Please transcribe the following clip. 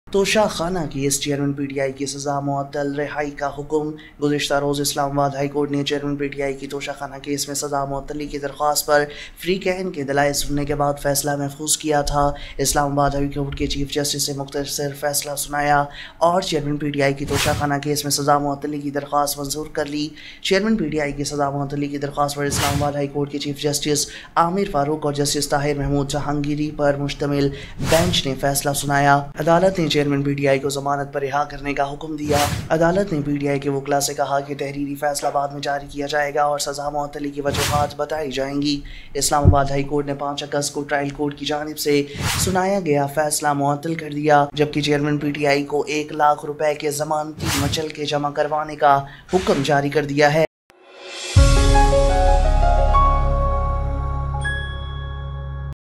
तोशा खाना की इस चेयरमैन पीटीआई की सज़ा मुअत्तल, रिहाई का हुक्म। गुज़िश्ता रोज़ इस्लामाबाद हाई कोर्ट ने चेयरमैन पीटीआई की तोशा खाना केस में सज़ा मुअत्तली की दरख्वास्त पर फ्री कैन के दलाइल सुनने के बाद फैसला महफूज किया था। इस्लामाबाद हाई कोर्ट के चीफ जस्टिस ने मुख्तसर फैसला सुनाया और चेयरमैन पीटीआई की तोशा खाना केस में सज़ा मुअत्तली की दरख्वास्त मंजूर कर ली। चेयरमैन पीटीआई की सज़ा मुअत्तली की दरख्वास्त पर इस्लामाबाद हाई कोर्ट के चीफ जस्टिस आमिर फारूक और जस्टिस ताहिर महमूद जहांगीरी पर मुश्तमिल बेंच ने फैसला सुनाया। अदालत ने चेयरमैन पीटीआई को जमानत पर रिहा करने का हुक्म दिया। अदालत ने पीटीआई के वकला से कहा कि तहरीरी फैसला बाद में जारी किया जाएगा और सजा मुअत्तली की वजूहात बताई जाएंगी। इस्लामाबाद हाई कोर्ट ने 5 अगस्त को ट्रायल कोर्ट की जानिब से सुनाया गया फैसला मुअत्तल कर दिया, जबकि चेयरमैन पीटीआई को 1 लाख रुपए के जमानती मचल के जमा करवाने का हुक्म जारी कर दिया है।